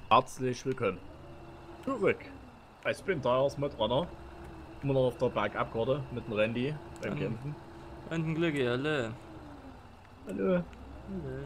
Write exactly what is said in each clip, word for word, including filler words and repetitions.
Herzlich willkommen zurück bei Spin Tires mit Runner. Immer noch auf der Bergabkarte mit dem Randy beim Ein, Kämpfen. ein Glück, alle. Hallo. Hallo.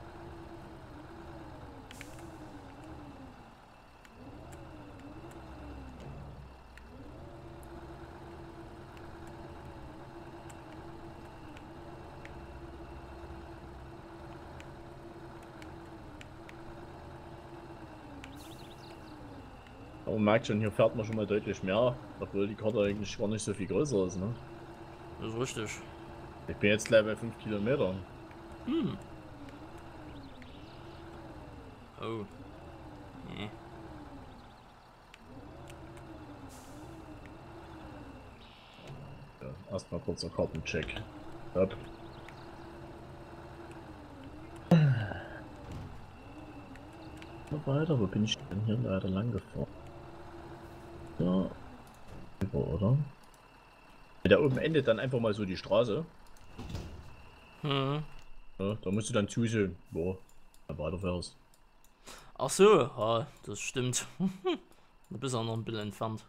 Aber man merkt schon, hier fährt man schon mal deutlich mehr, obwohl die Karte eigentlich gar nicht so viel größer ist. Ne? Das ist richtig. Ich bin jetzt gleich bei fünf Kilometern. Hm. Oh. Nee. Ja, erstmal kurzer Kartencheck. Hopp. Noch weiter, wo bin ich denn hier leider lang gefahren? Ja, über, oder? Da oben endet dann einfach mal so die Straße. Hm. Ja, da musst du dann zusehen, wo du weiterfährst. Ach so, ja, das stimmt. Du bist auch noch ein bisschen entfernt.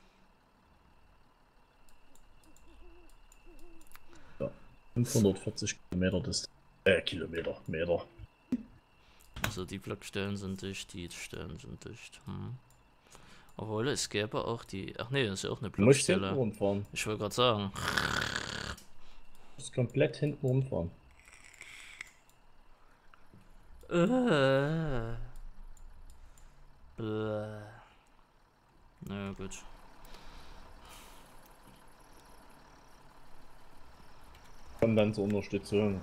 Ja, fünfhundertvierzig Kilometer das. Äh, Kilometer, Meter. Also die Blockstellen sind dicht, die Stellen sind dicht. Hm. Obwohl es gäbe auch die. Ach nee, das ist ja auch eine Du musst hinten Blockstelle. rumfahren. Ich wollte gerade sagen. Du musst komplett hinten rumfahren. Äh. Bäh. Na gut. Kommen dann zur Unterstützung.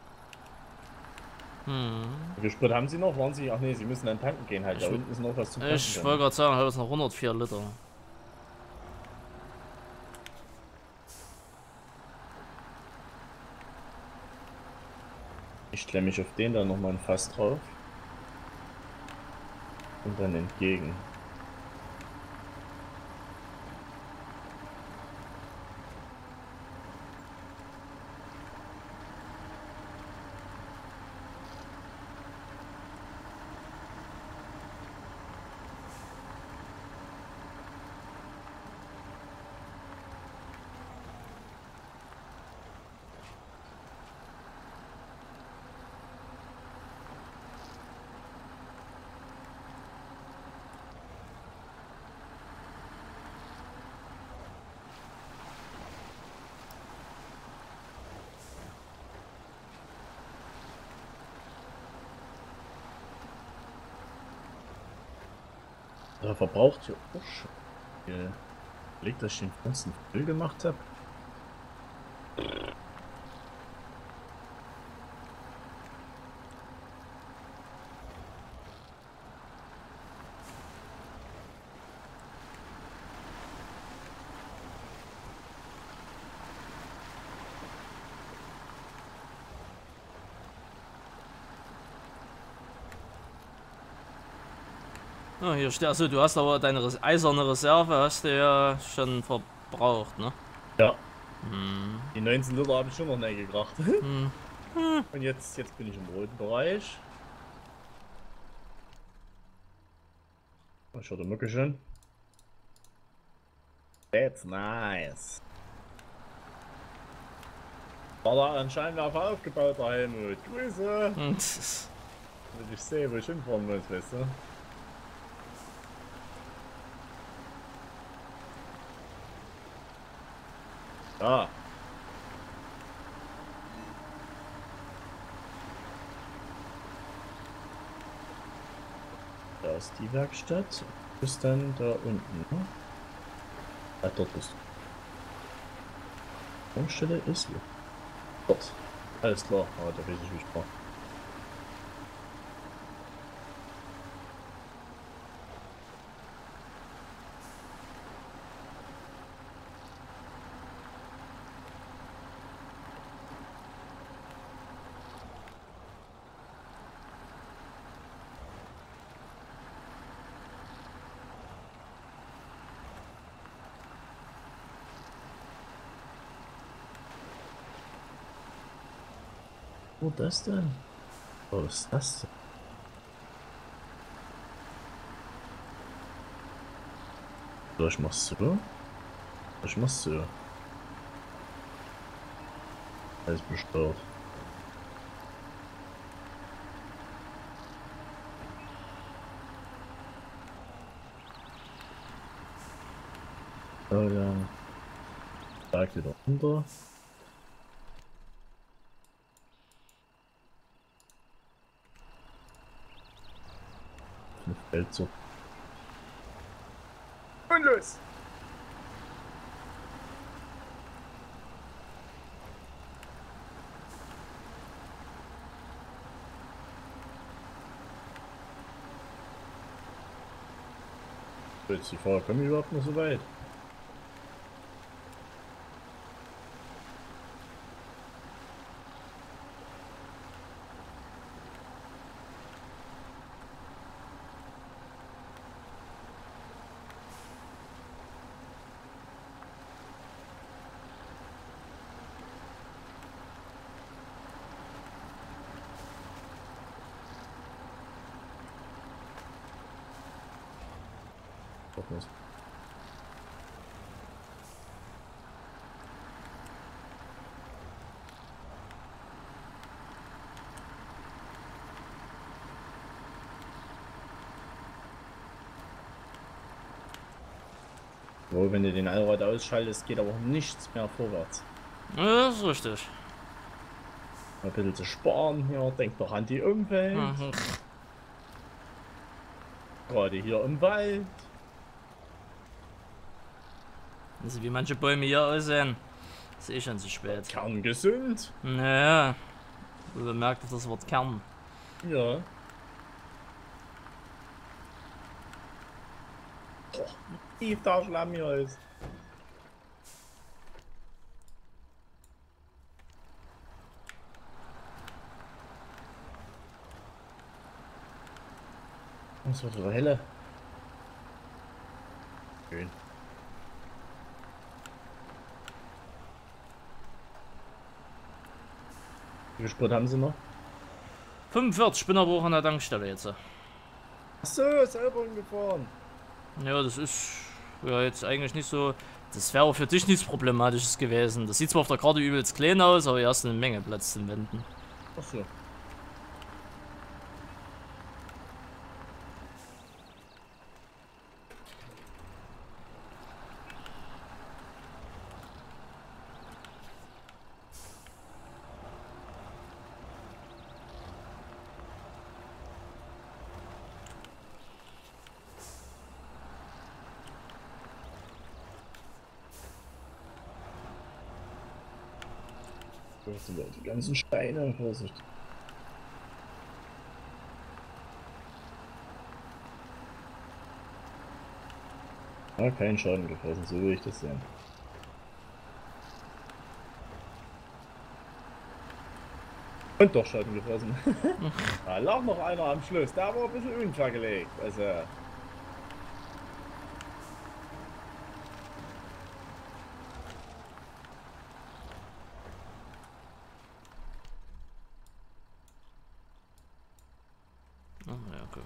Hm. Wie viel Sprit haben sie noch? Waren sie? Ach nee, sie müssen dann tanken gehen halt. Ich, Da unten ist noch was zum Tanken ich wollte können. gerade sagen, ich habe jetzt noch hundertvier Liter. Ich klemme mich auf den dann nochmal ein Fass drauf. Und dann entgegen. Da verbraucht ja auch schon viel. Legt, dass ich den ganzen Müll gemacht habe. Ah, hier steht, also du hast aber deine Res eiserne Reserve hast du ja schon verbraucht, ne? Ja, Hm. die neunzehn Liter habe ich schon noch nicht gekracht. Hm. Und jetzt, jetzt bin ich im roten Bereich. Ich höre die Mucke schon. That's nice. War da anscheinend auf aufgebaut, der Helmut. Grüße! Hm. Wenn ich sehe, wo ich hinfahren muss, weißt du? Ja. Da ist die Werkstatt. Du bist dann da unten, ne? Ah, dort bist du. Die Baustelle ist hier. Dort. Alles klar. Ah, da weiß ich, wie ich brauche. Wo das denn? Was ist das denn? So, ich mach's so. Ich mach's so. Alles bestört. So, ja. Steigt wieder runter. Eine Feldzug. Und los! Jetzt die Fahrer kommen überhaupt noch so weit. Nicht. Wo, wenn du den Allrad ausschaltest, geht aber nichts mehr vorwärts. Ja, das ist richtig. Ein bisschen zu sparen hier, denk doch an die Umwelt. Mhm. Gerade hier im Wald. Also wie manche Bäume hier aussehen, ist eh schon zu spät. Kerngesund. Naja, du bemerkt das Wort Kern. Ja. Boah, wie tief der Schlamm hier ist. Es wird wieder helle. Schön. Wie viel Sprit haben sie noch? fünfundvierzig, ich bin aber auch an der Tankstelle jetzt. Achso, selber gefahren. Ja, das ist ja jetzt eigentlich nicht so. Das wäre für dich nichts Problematisches gewesen. Das sieht zwar auf der Karte übelst klein aus, aber hier hast du eine Menge Platz zum Wenden. Achso. Das sind ja die ganzen Steine, Vorsicht. Ja, kein Schaden gefressen, so will ich das sehen. Und doch Schaden gefressen. Da lag noch einer am Schluss, der war ein bisschen unvergelegt. Also. Oh, ja, okay.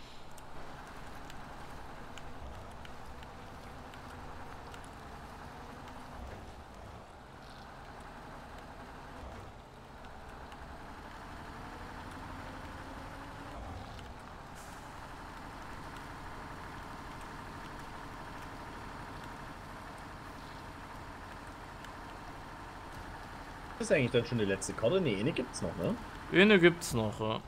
Das ist eigentlich dann schon die letzte Karte? Ne, eine gibt's noch, ne? Eine gibt's noch, ja.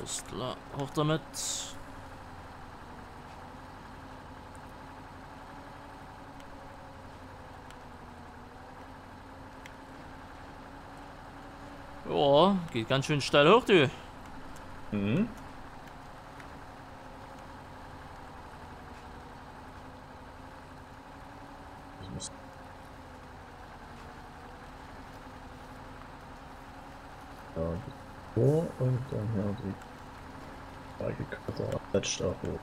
Alles klar, hoch damit. Ja, geht ganz schön steil hoch, du. Mhm. Das muss da vor und dann hier die Beigekarte abwetscht auch hoch.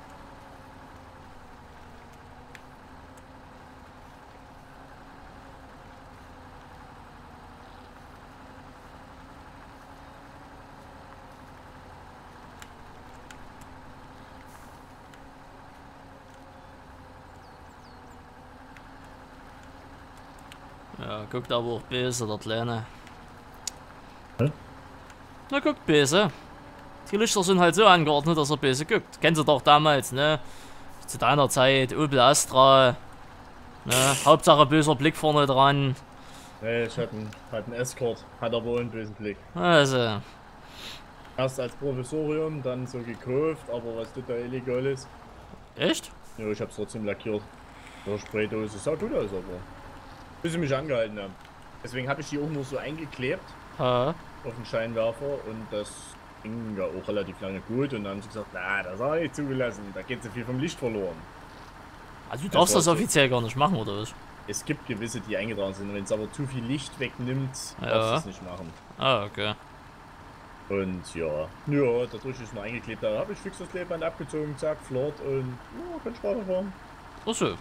Ja, guckt aber auch böse, der Kleine. Hä? Na, guckt böse. Die Lichter sind halt so angeordnet, dass er böse guckt. Kennst du doch damals, ne? Zu deiner Zeit, Opel Astra. Ne? Hauptsache böser Blick vorne dran. Nee, ich hatte einen, hatte einen Escort, hat aber einen bösen Blick. Also, Erst als Provisorium, dann so gekauft, aber was total illegal ist. echt? Ja, ich hab's trotzdem lackiert. Der Spraydose sah gut aus, aber bis sie mich angehalten haben. Deswegen habe ich die auch nur so eingeklebt Ha. auf den Scheinwerfer und das ging ja auch relativ lange gut und dann haben sie gesagt, na, das habe ich zugelassen, da geht so viel vom Licht verloren. Also du darfst Das das war so. offiziell gar nicht machen, oder was? Es gibt gewisse, die eingetragen sind, wenn es aber zu viel Licht wegnimmt, Ja. darfst du es nicht machen. Ah, okay. Und ja, ja, dadurch ist nur eingeklebt, da habe ich fix das Klebeband abgezogen, zack, flott und ja, kann ich weiterfahren. Ach so.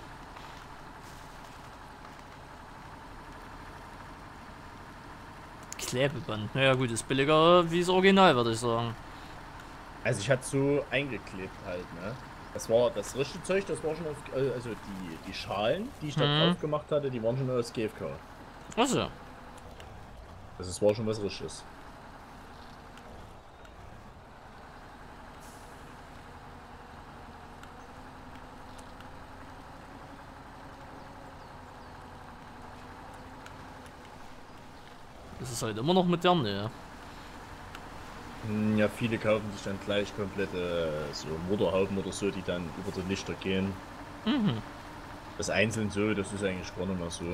Klebeband. Naja gut, ist billiger wie das Original, würde ich sagen. Also ich hatte so eingeklebt halt, ne? Das war das richtige Zeug, das war schon auf, also die, die Schalen, die ich da Mhm. drauf gemacht hatte, die waren schon aus G F K. Ach so. Also es war schon was Richtiges. Das ist halt immer noch modern, ja. Hm, ja, viele kaufen sich dann gleich komplette so Motorhauben oder so, die dann über die Lichter gehen. Mhm. Das einzeln so, das ist eigentlich gar nicht mehr so.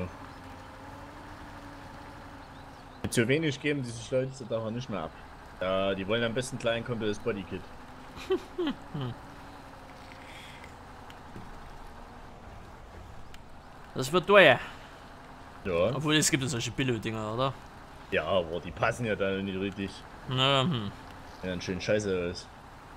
Mit zu wenig geben die sich Leute daher nicht mehr ab. Ja, die wollen am besten gleich ein komplettes Bodykit. Das wird teuer. Ja. Obwohl es gibt ja solche Billo-Dinger, oder? Ja, aber die passen ja dann nicht richtig. Na, hm. Ja, dann schön scheiße aus.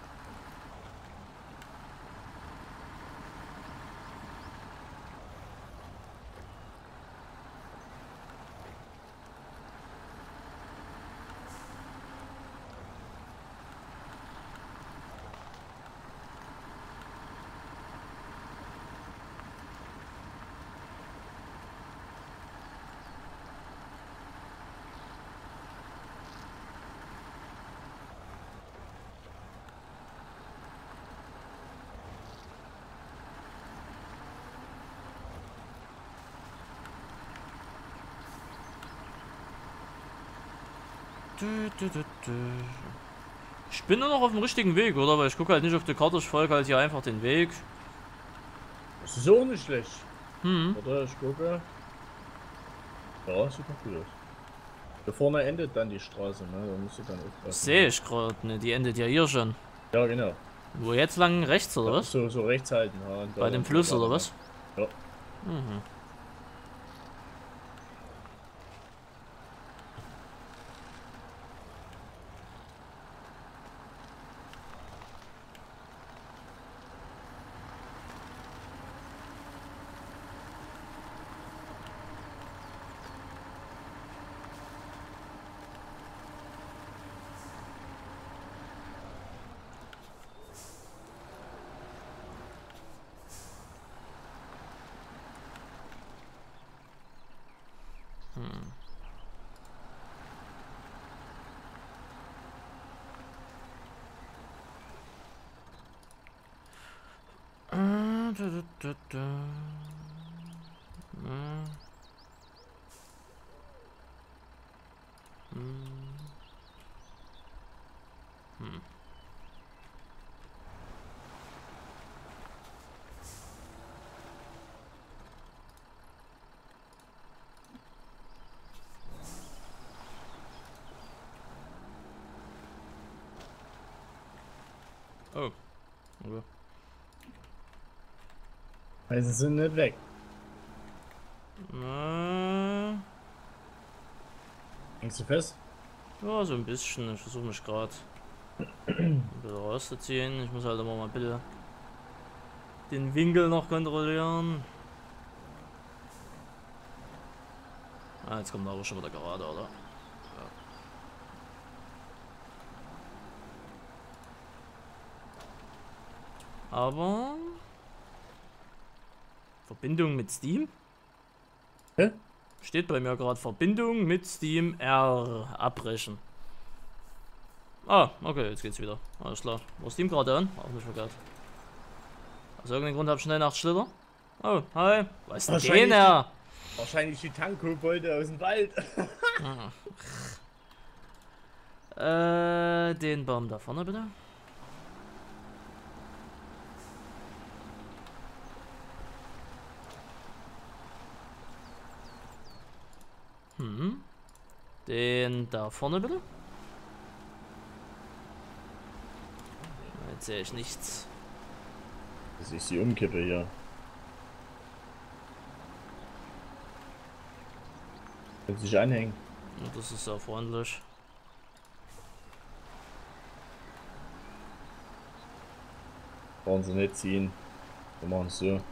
Du, du, du, du. Ich bin nur noch auf dem richtigen Weg, oder? Weil ich gucke halt nicht auf die Karte, ich folge halt hier einfach den Weg. Das ist auch nicht schlecht. Hm. Oder ich gucke. Ja, sieht noch gut aus. Da vorne endet dann die Straße, ne? Da musst du dann aufpassen. Sehe ich gerade, ne? Die endet ja hier schon. Ja, genau. Wo jetzt lang rechts, oder Ja, was? so, so rechts halten. Ja, und da Bei dem dann Fluss, weiter, oder ne? was? Ja. Mhm. Hm. Äh, du, du, du, du. Äh. Hm. Hm. Also sie sind nicht weg. Na, Hängst du fest? ja, so ein bisschen. Ich versuche mich gerade ein bisschen rauszuziehen. Ich muss halt immer mal ein bisschen den Winkel noch kontrollieren. Ah, jetzt kommt er aber schon wieder gerade, oder? Ja. Aber Verbindung mit Steam? Hä? Steht bei mir gerade Verbindung mit Steam R abbrechen. Ah, okay, jetzt geht's wieder. Alles klar. War Steam gerade an? Auch nicht verkehrt. Aus irgendeinem Grund habe ich schnell nach Schlitter. Oh, hi. Was ist denn den her? Wahrscheinlich die Tankkobolde aus dem Wald. äh, den Baum da vorne bitte. Hm. Den da vorne bitte. Jetzt sehe ich nichts. Das ist die Umkippe hier. Kannst dich anhängen. Und das ist sehr freundlich. Brauchen sie nicht ziehen. Wir machen es so.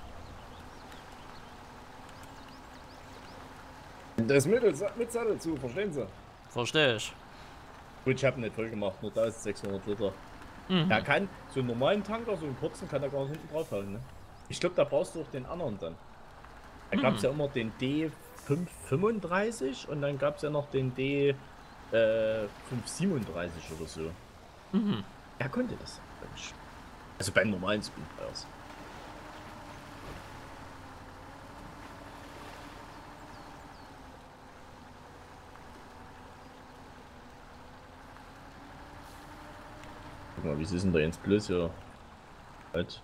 Das Mittel mit Sattel zu, verstehen Sie? Verstehe ich. Gut, ich habe nicht voll gemacht, nur eintausendsechshundert Liter. Mhm. Er kann so einen normalen Tanker, so einen kurzen, kann er gar nicht hinten draufhauen, ne? Ich glaube, da brauchst du auch den anderen dann. Da mhm. gab es ja immer den D fünf fünfunddreißig und dann gab es ja noch den D fünf siebenunddreißig oder so. Mhm. Er konnte das. Also beim normalen Spinfires. Guck mal, wie ist denn da jetzt bloß hier? Halt.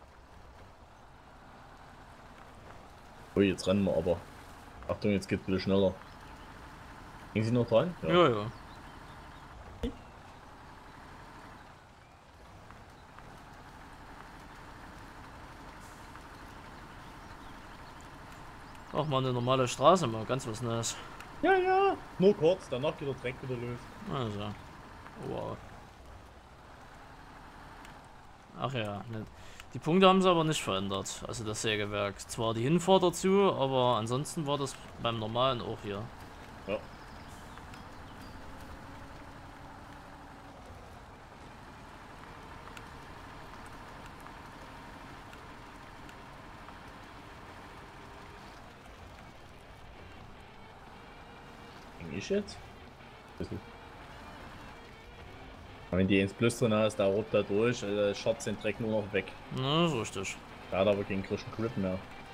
Oh, jetzt rennen wir aber. Achtung, jetzt geht's wieder schneller. Gehen Sie noch dran? Ja, ja. ja. Ach mal eine normale Straße, mal ganz was Neues. Ja, ja. Nur kurz, danach geht der Dreck wieder los. Also. Wow. Ach ja, ne. Die Punkte haben sie aber nicht verändert, also das Sägewerk. Zwar die Hinfahrt dazu, aber ansonsten war das beim normalen auch hier. Ja. Häng ich jetzt? Bisschen. Wenn die eins Plus drin hast, da ruppt er durch, äh, schaut den Dreck nur noch weg. Na, so richtig. Da hat aber keinen frischen Grip mehr.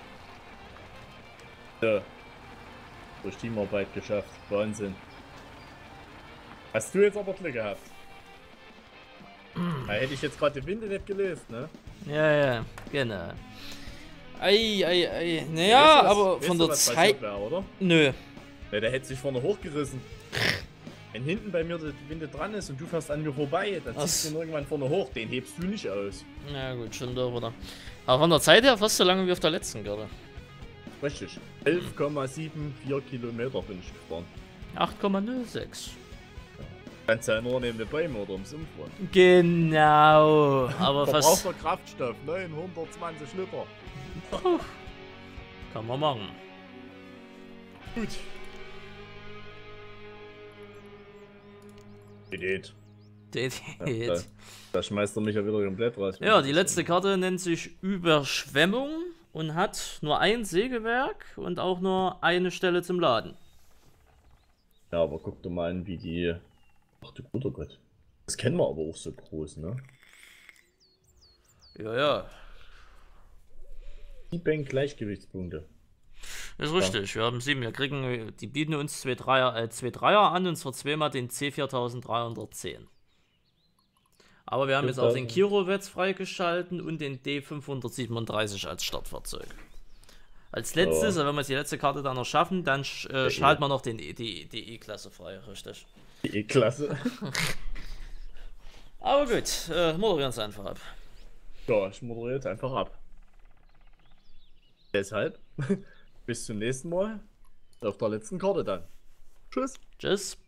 So. Durch Teamarbeit geschafft. Wahnsinn. Hast du jetzt aber Glück gehabt? Da hätte ich jetzt gerade die Winde nicht gelöst, ne? Ja, ja, genau. Ei, ei, ei. Naja, was, aber von der Zeit. Oder? Nö. Ja, der hätte sich vorne hochgerissen. Wenn hinten bei mir die Winde dran ist und du fährst an mir vorbei, dann ziehst du ihn irgendwann vorne hoch. Den hebst du nicht aus. Na gut, schon da wieder. Aber von der Zeit her fast so lange wie auf der letzten Karte. Richtig. elf Komma vierundsiebzig Kilometer bin ich gefahren. acht Komma null sechs. Kannst ja nur neben den Bäumen oder im Sumpf fahren. Genau. Aber fast. Verbrauchter Kraftstoff, neunhundertzwanzig Liter. Puh. Kann man machen. Gut. Geht. Geht. Ja, da, da schmeißt er mich ja wieder komplett raus. Ja, die letzte Karte nennt sich Überschwemmung und hat nur ein Sägewerk und auch nur eine Stelle zum Laden. Ja, aber guck dir mal an, wie die... Ach du guter Gott. Das kennen wir aber auch so groß, ne? Ja, ja. Die Bank Gleichgewichtspunkte. Das ist richtig, ja. Wir haben sieben. Wir kriegen, die bieten uns zwei Dreier, äh, zwei Dreier an und zwar zweimal den C viertausenddreihundertzehn. Aber wir haben jetzt auch den Kirovets freigeschalten und den D fünfhundertsiebenunddreißig als Startfahrzeug. Als letztes, ja. Also wenn wir die letzte Karte dann noch schaffen, dann äh, schalten wir noch den e, die, die E-Klasse frei, richtig. Die E-Klasse. Aber gut, äh, moderieren es einfach ab. Ja, ich moderiere jetzt einfach ab. Deshalb, bis zum nächsten Mal. Auf der letzten Karte dann. Tschüss. Tschüss.